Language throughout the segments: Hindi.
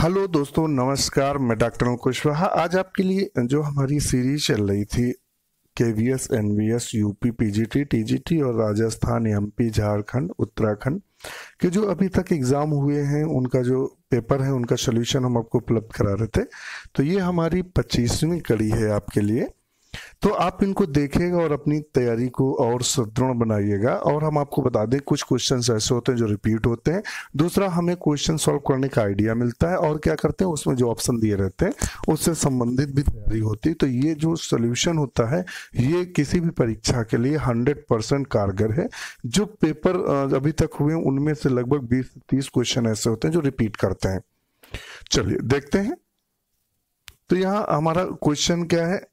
हेलो दोस्तों, नमस्कार। मैं डॉक्टर कुशवाहा। आज आपके लिए जो हमारी सीरीज चल रही थी KVS, NVS, UP, PGT, TGT और राजस्थान, एमपी, झारखंड, उत्तराखंड के जो अभी तक एग्जाम हुए हैं उनका जो पेपर है उनका सोल्यूशन हम आपको उपलब्ध करा रहे थे। तो ये हमारी 25वीं कड़ी है आपके लिए। तो आप इनको देखिएगा और अपनी तैयारी को और सुदृढ़ बनाइएगा। और हम आपको बता दें, कुछ क्वेश्चंस ऐसे होते हैं जो रिपीट होते हैं। दूसरा, हमें क्वेश्चन सॉल्व करने का आइडिया मिलता है और क्या करते हैं उसमें जो ऑप्शन दिए रहते हैं उससे संबंधित भी तैयारी होती है। तो ये जो सोल्यूशन होता है ये किसी भी परीक्षा के लिए 100% कारगर है। जो पेपर अभी तक हुए उनमें से लगभग 20 से 30 क्वेश्चन ऐसे होते हैं जो रिपीट करते हैं। चलिए देखते हैं। तो यहाँ हमारा क्वेश्चन क्या है।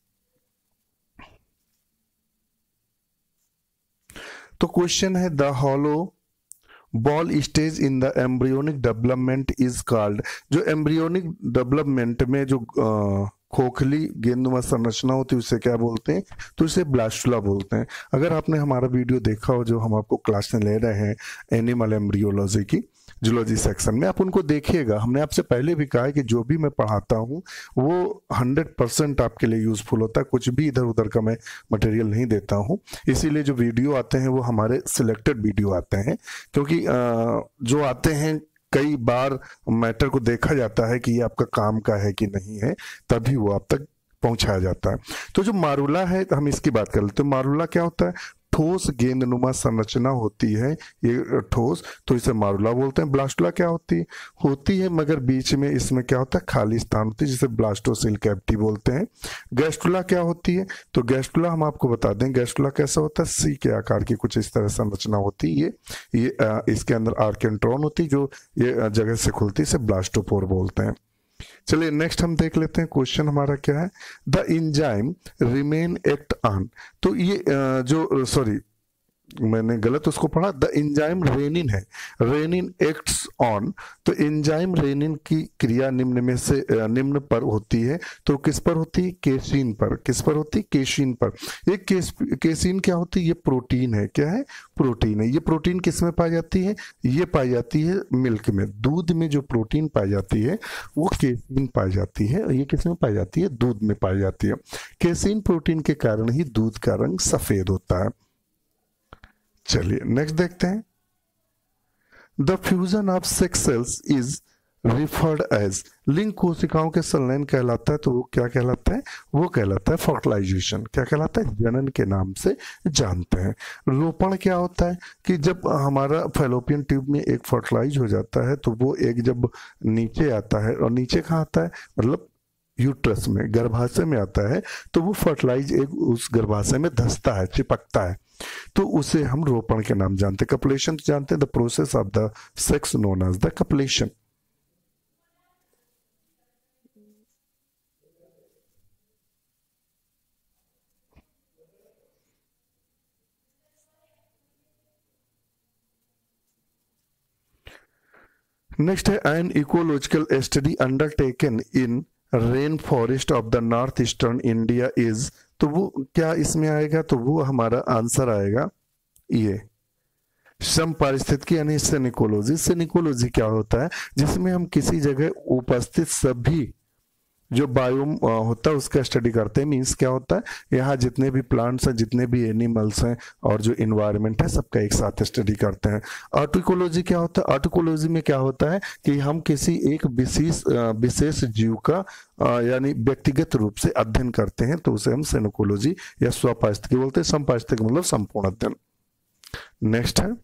तो क्वेश्चन है the hollow ball stage in the embryonic development is called. जो एम्ब्रियोनिक डेवलपमेंट में जो खोखली गेंदनुमा संरचना होती है उसे क्या बोलते हैं? तो इसे ब्लास्टुला बोलते हैं। अगर आपने हमारा वीडियो देखा हो जो हम आपको क्लास में ले रहे हैं एनिमल एम्ब्रियोलॉजी की जूलॉजी सेक्शन में, आप उनको देखिएगा। हमने आपसे पहले भी कहा है कि जो भी मैं पढ़ाता हूँ वो 100% आपके लिए यूजफुल होता है। कुछ भी इधर उधर का मैं मटेरियल नहीं देता हूँ। इसीलिए जो वीडियो आते हैं वो हमारे सिलेक्टेड वीडियो आते हैं, क्योंकि जो आते हैं कई बार मैटर को देखा जाता है कि ये आपका काम का है कि नहीं है, तभी वो आप तक पहुंचाया जाता है। तो जो मारुला है, हम इसकी बात कर लेते हैं। मारुला क्या होता है? ठोस गेंदनुमा संरचना होती है ये ठोस, तो इसे मारुला बोलते हैं। ब्लास्टुला क्या होती है मगर बीच में इसमें क्या होता है? खाली स्थान होती है, जिसे ब्लास्टोसिल कैविटी बोलते हैं। गैस्ट्रुला क्या होती है? तो गैस्ट्रुला हम आपको बता दें, गैस्ट्रुला कैसा होता है? सी के आकार की कुछ इस तरह संरचना होती है। ये इसके अंदर आर्केंट्रॉन होती है जो ये जगह से खुलती है, इसे ब्लास्टोपोर बोलते हैं। चलिए नेक्स्ट हम देख लेते हैं। क्वेश्चन हमारा क्या है? The enzyme remain act on. तो ये जो सॉरी मैंने गलत उसको पढ़ा। द एंजाइम रेनिन है, रेनिन एक्ट्स ऑन। तो एंजाइम रेनिन की क्रिया निम्न में से निम्न पर होती है। तो किस पर होती है? केसीन पर। किस पर होती है? केसीन पर। ये केसीन क्या होती है? ये प्रोटीन है। क्या है? प्रोटीन है। ये प्रोटीन किस में पाई जाती है? ये पाई जाती है मिल्क में। दूध में जो प्रोटीन पाई जाती है वो केसीन पाई जाती है। और ये किस में पाई जाती है? दूध में पाई जाती है। केसीन प्रोटीन के कारण ही दूध का रंग सफेद होता है। चलिए नेक्स्ट देखते हैं। The fusion of sex cells is referred as. लिंग कोशिकाओं के संलयन कहलाता है। तो वो क्या कहलाता है? वो कहलाता है फर्टिलाइजेशन। क्या कहलाता है? जनन के नाम से जानते हैं। रोपण क्या होता है? कि जब हमारा फैलोपियन ट्यूब में एक फर्टिलाइज हो जाता है तो वो एक जब नीचे आता है, और नीचे कहाँ आता है? मतलब यूट्रस में, गर्भाशय में आता है, तो वो फर्टिलाइज एक उस गर्भाशय में धंसता है, चिपकता है। तो उसे हम रोपण के नाम जानते हैं। कपलेशन जानते हैं, the process of the sex known as the copulation. Next है an ecological study undertaken in rain forest of the north eastern India is. तो वो क्या इसमें आएगा? तो वो हमारा आंसर आएगा ये सम पारिस्थितिकी यानी सेनिकोलॉजी। सेनिकोलॉजी क्या होता है? जिसमें हम किसी जगह उपस्थित सभी जो बायोम होता है उसका स्टडी करते हैं। मीन्स क्या होता है? यहाँ जितने भी प्लांट्स हैं, जितने भी एनिमल्स हैं और जो इन्वायरमेंट है, सबका एक साथ स्टडी करते हैं। ऑर्टिकोलॉजी क्या होता है? ऑर्टिकोलॉजी में क्या होता है कि हम किसी एक विशेष जीव का यानी व्यक्तिगत रूप से अध्ययन करते हैं, तो उसे हम सेनिकोलॉजी या स्वपारिस्थितिकी बोलते हैं। समपारिस्थितिकी मतलब संपूर्ण अध्ययन। नेक्स्ट है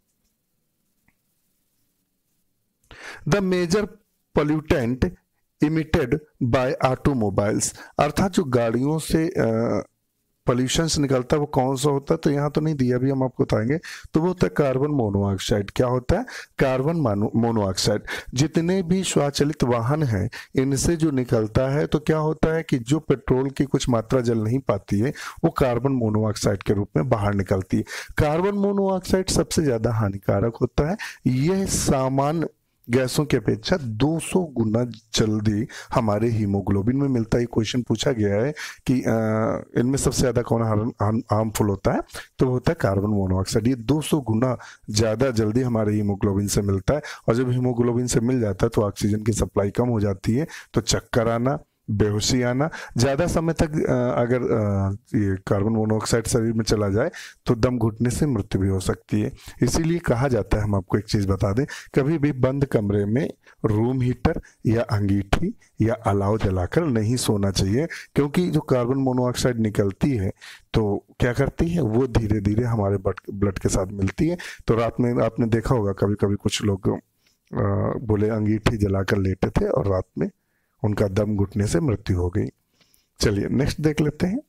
the major pollutant emitted by automobiles. अर्थात जो गाड़ियों से पोल्यूशन निकलता है वो कौन सा होता है? तो यहाँ तो नहीं दिया, अभी हम आपको बताएंगे। तो वो होता है कार्बन मोनोऑक्साइड। क्या होता है? Carbon monoxide. जितने भी स्वचालित वाहन हैं इनसे जो निकलता है, तो क्या होता है कि जो पेट्रोल की कुछ मात्रा जल नहीं पाती है वो कार्बन मोनोऑक्साइड के रूप में बाहर निकलती है। कार्बन मोनोऑक्साइड सबसे ज्यादा हानिकारक होता है। यह सामान्य गैसों की अपेक्षा 200 गुना जल्दी हमारे हीमोग्लोबिन में मिलता है। ये क्वेश्चन पूछा गया है कि इनमें सबसे ज्यादा कौन हार्मफुल होता है, तो वो होता है कार्बन मोनोऑक्साइड। ये 200 गुना ज्यादा जल्दी हमारे हीमोग्लोबिन से मिलता है, और जब हीमोग्लोबिन से मिल जाता है तो ऑक्सीजन की सप्लाई कम हो जाती है, तो चक्कर आना, बेहोशी आना, ज्यादा समय तक अगर ये कार्बन मोनोऑक्साइड शरीर में चला जाए तो दम घुटने से मृत्यु भी हो सकती है। इसीलिए कहा जाता है, हम आपको एक चीज बता दें, कभी भी बंद कमरे में रूम हीटर या अंगीठी या अलाव जलाकर नहीं सोना चाहिए, क्योंकि जो कार्बन मोनोऑक्साइड निकलती है तो क्या करती है, वो धीरे धीरे हमारे ब्लड के साथ मिलती है। तो रात में आपने देखा होगा कभी कभी कुछ लोग बोले अंगीठी जलाकर लेटे थे और रात में उनका दम घुटने से मृत्यु हो गई। चलिए नेक्स्ट देख लेते हैं।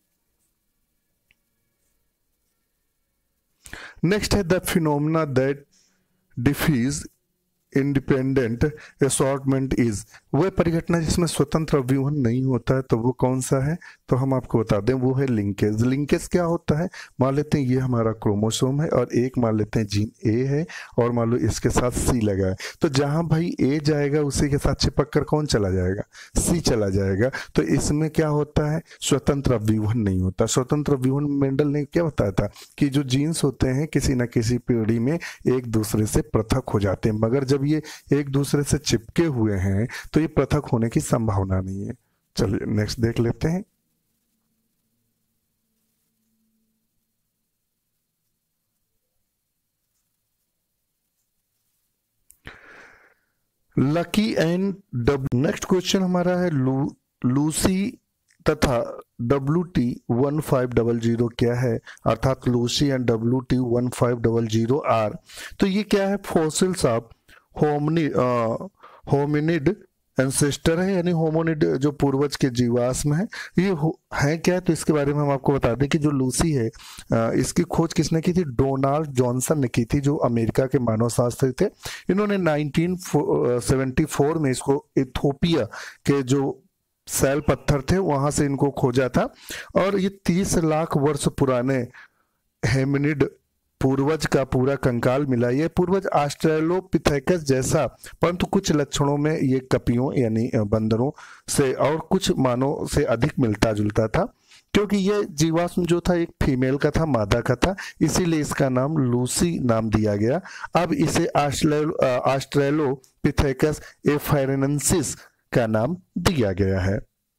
नेक्स्ट है the phenomena that defies independent assortment is, वह परिघटना जिसमें स्वतंत्र अव्यूहन नहीं होता है, तो वो कौन सा है, तो हम आपको बता दें वो है लिंकेज। लिंकेज क्या होता है, मान लेते हैं ये हमारा क्रोमोसोम है और एक मान लेते हैं जीन ए है और मान लो इसके साथ सी लगा है, तो जहां भाई ए जाएगा उसी के साथ चिपक कर कौन चला जाएगा, सी चला जाएगा। तो इसमें क्या होता है, स्वतंत्र अव्यूहन नहीं होता। स्वतंत्र अव्यूहन मेंडल ने क्या बताया था कि जो जीन्स होते हैं किसी न किसी पीढ़ी में एक दूसरे से पृथक हो जाते हैं, मगर जब ये एक दूसरे से चिपके हुए हैं तो ये पृथक होने की संभावना नहीं है। चलिए नेक्स्ट देख लेते हैं। Lucky and W, next question हमारा है लूसी तथा WT1500 क्या है, अर्थात लूसी एंड WT1500 आर। तो ये क्या है, फॉसिल्स ऑफ होमिनिड एंसेस्टर है, यानी होमोनिड जो पूर्वज के जीवाश्म है। ये है क्या, तो इसके बारे में हम आपको बता दें कि जो लूसी है इसकी खोज किसने की थी, डोनाल्ड जॉनसन ने की थी, जो अमेरिका के मानव शास्त्री थे। इन्होंने 1974 में इसको इथोपिया के जो सैल पत्थर थे वहां से इनको खोजा था, और ये 30 लाख वर्ष पुराने हेमिनिड पूर्वज का पूरा कंकाल मिला। ये पूर्वज ऑस्ट्रेलोपिथेकस जैसा, परंतु कुछ लक्षणों में ये कपियों यानी बंदरों से और कुछ मानव से अधिक मिलता जुलता था, क्योंकि ये जीवाश्म जो था एक फीमेल का था, मादा का था, इसीलिए इसका नाम लूसी नाम दिया गया। अब इसे ऑस्ट्रेलोपिथेकस एफायरेनेंसिस का नाम दिया गया है।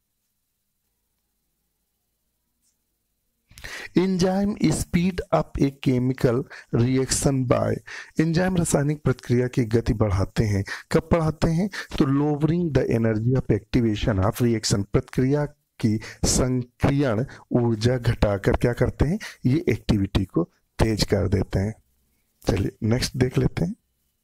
Enzyme speed up a chemical reaction by, enzyme रासायनिक प्रक्रिया की गति बढ़ाते हैं। कब बढ़ाते हैं, तो lowering the energy of activation of reaction, प्रक्रिया की संक्रियण ऊर्जा घटाकर क्या करते हैं, ये एक्टिविटी को तेज कर देते हैं। चलिए नेक्स्ट देख लेते हैं।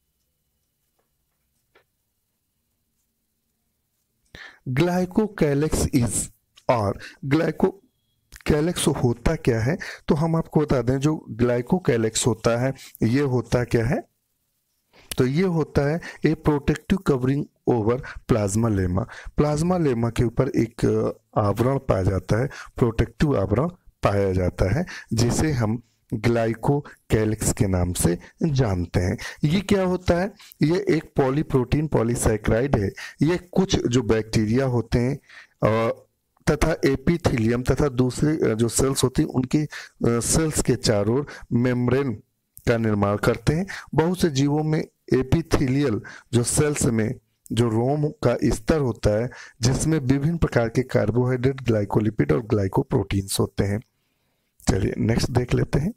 ग्लाइकोकैलेक्स इज, और ग्लाइकोकैलेक्स होता क्या है, तो हम आपको बता दें जो ग्लाइकोकैलेक्स होता है ये होता क्या है, तो ये होता है a protective covering over plasmalemma. Plasmalemma के ऊपर एक आवरण पाया जाता है, प्रोटेक्टिव आवरण पाया जाता है, जिसे हम ग्लाइकोकैलेक्स के नाम से जानते हैं। ये क्या होता है, ये एक पॉलीप्रोटीन पॉलीसैकेराइड है। ये कुछ जो बैक्टीरिया होते हैं तथा एपिथेलियम तथा दूसरे जो सेल्स होती हैं उनके सेल्स के चारों ओर मेम्ब्रेन का निर्माण करते हैं। बहुत से जीवों में एपिथेलियल जो सेल्स में जो रोम का स्तर होता है, जिसमें विभिन्न प्रकार के कार्बोहाइड्रेट, ग्लाइकोलिपिड और ग्लाइकोप्रोटीन्स होते हैं। चलिए नेक्स्ट देख लेते हैं।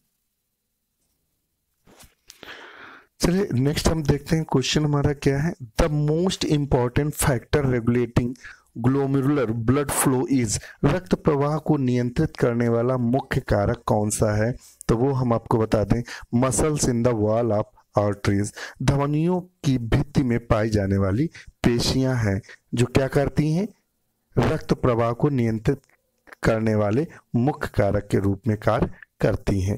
चलिए नेक्स्ट हम देखते हैं क्वेश्चन हमारा क्या है, the most important factor regulating glomerular blood flow is, रक्त प्रवाह को नियंत्रित करने वाला मुख्य कारक कौन सा है, तो वो हम आपको बता दें muscles in the wall of arteries, धमनियों की भित्ति में पाई जाने वाली पेशियां हैं जो क्या करती हैं, रक्त प्रवाह को नियंत्रित करने वाले मुख्य कारक के रूप में कार्य करती हैं।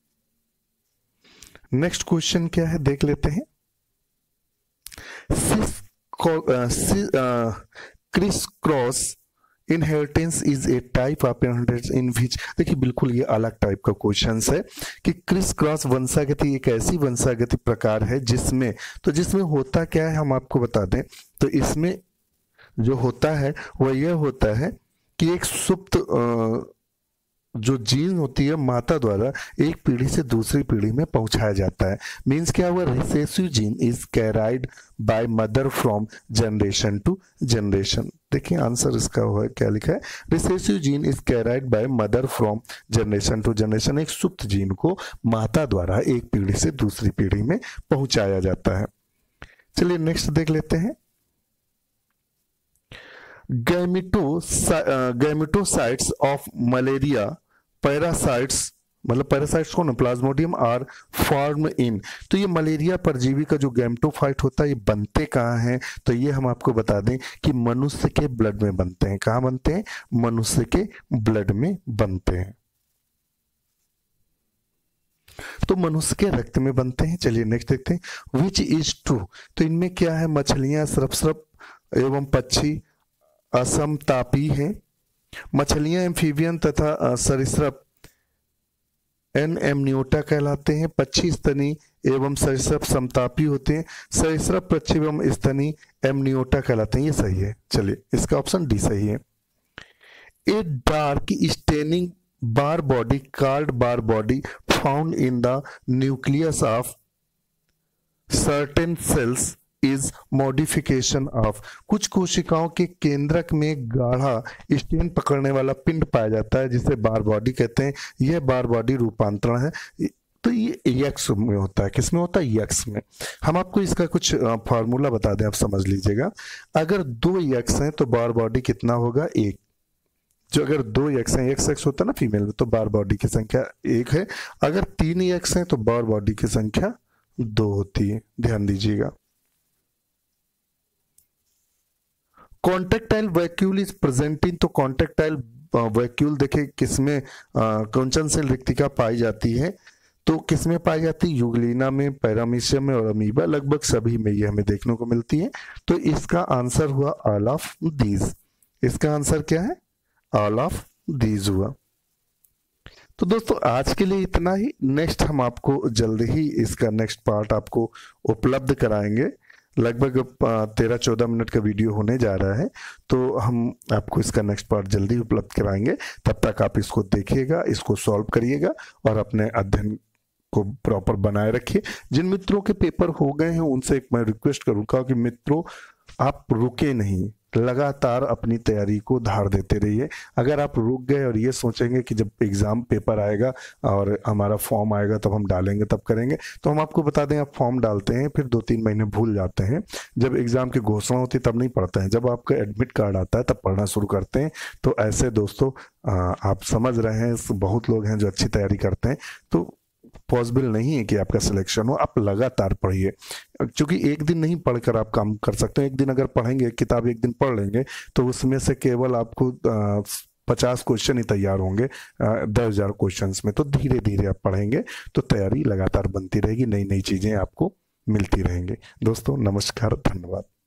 नेक्स्ट क्वेश्चन क्या है देख लेते हैं। Criss cross inheritance is a type of inheritance in which, देखिए बिल्कुल ये अलग टाइप का क्वेश्चन है कि क्रिस क्रॉस वंशागति एक ऐसी वंशागति प्रकार है जिसमें, तो जिसमें होता क्या है हम आपको बता दें। तो इसमें जो होता है वह यह होता है कि एक सुप्त जो जीन होती है माता द्वारा एक पीढ़ी से दूसरी पीढ़ी में पहुंचाया जाता है। मीन्स क्या हुआ, recessive gene is carried by mother from generation to generation. देखिए आंसर इसका हुआ है, क्या लिखा है, recessive gene is carried by mother from generation to generation. एक सुप्त जीन को माता द्वारा एक पीढ़ी से दूसरी पीढ़ी में पहुंचाया जाता है। चलिए नेक्स्ट देख लेते हैं। गैमेटोसाइट्स ऑफ मलेरिया पैरासाइट्स, मतलब पैरासाइट्स को ना प्लाज्मोडियम आर फॉर्म इन, तो ये मलेरिया परजीवी का जो गैमेटोफाइट होता है ये बनते कहाँ हैं, तो ये हम आपको बता दें कि मनुष्य के ब्लड में बनते हैं। कहाँ बनते हैं, मनुष्य के ब्लड में बनते हैं, तो मनुष्य के रक्त में बनते हैं। चलिए नेक्स्ट देखते हैं, विच इज ट्रू, तो इनमें क्या है, मछलियां सरपसरप एवं पक्षी असमतापी हैं। मछलियां एम्फीबियन तथा सरीसृप एमनियोटा कहलाते हैं। पक्षी स्तनी एवं सरीसृप समतापी होते हैं। सरीसृप पक्षी एवं स्तनी एमनियोटा कहलाते हैं। ये सही है, चलिए इसका ऑप्शन डी सही है। A dark staining Barr body called Barr body found in the nucleus of certain cells is modification of, कुछ कोशिकाओं के केंद्रक में गाढ़ा स्टेन पकड़ने वाला पिंड पाया जाता है जिसे बार बॉडी कहते हैं। यह बार बॉडी रूपांतरण है, तो ये यक्स में होता है। किस में होता है, यक्स में। हम आपको इसका कुछ फॉर्मूला बता दें, आप समझ लीजिएगा। अगर 2 यक्स हैं तो बार बॉडी कितना होगा, 1। जो अगर 2 यक्स हैं, एक्स एक्स होता है ना फीमेल में, तो बार बॉडी की संख्या 1 है। अगर 3 यक्स हैं तो बार बॉडी की संख्या 2 होती है, ध्यान दीजिएगा। कॉन्ट्रेक्टाइल वैक्यूल इज प्रेजेंटिंग, तो कॉन्ट्रेक्टाइल वैक्यूल देखे किसमें कौनचन से रिक्तिका पाई जाती है, तो किसमें पाई जाती है, यूग्लिना में, पैरामीशियम में और अमीबा, लगभग सभी में ये हमें देखने को मिलती है। तो इसका आंसर हुआ ऑल ऑफ दीज। इसका आंसर क्या है, ऑल ऑफ दीज हुआ। तो दोस्तों आज के लिए इतना ही। नेक्स्ट हम आपको जल्द ही इसका नेक्स्ट पार्ट आपको उपलब्ध कराएंगे। लगभग 13-14 मिनट का वीडियो होने जा रहा है, तो हम आपको इसका नेक्स्ट पार्ट जल्दी उपलब्ध कराएंगे। तब तक आप इसको देखिएगा, इसको सॉल्व करिएगा और अपने अध्ययन को प्रॉपर बनाए रखिए। जिन मित्रों के पेपर हो गए हैं उनसे एक मैं रिक्वेस्ट करूंगा कि मित्रों आप रुके नहीं, लगातार अपनी तैयारी को धार देते रहिए। अगर आप रुक गए और ये सोचेंगे कि जब एग्जाम पेपर आएगा और हमारा फॉर्म आएगा तब हम डालेंगे तब करेंगे, तो हम आपको बता दें आप फॉर्म डालते हैं फिर 2-3 महीने भूल जाते हैं। जब एग्जाम की घोषणा होती है तब नहीं पढ़ते हैं, जब आपका एडमिट कार्ड आता है तब पढ़ना शुरू करते हैं। तो ऐसे दोस्तों आप समझ रहे हैं, बहुत लोग हैं जो अच्छी तैयारी करते हैं, तो पॉसिबल नहीं है कि आपका सिलेक्शन हो। आप लगातार पढ़िए, क्योंकि एक दिन नहीं पढ़कर आप काम कर सकते हैं। एक दिन अगर पढ़ेंगे, किताब एक दिन पढ़ लेंगे, तो उसमें से केवल आपको 50 क्वेश्चन ही तैयार होंगे 10,000 क्वेश्चंस में। तो धीरे धीरे आप पढ़ेंगे तो तैयारी लगातार बनती रहेगी, नई नई चीजें आपको मिलती रहेंगी। दोस्तों नमस्कार, धन्यवाद।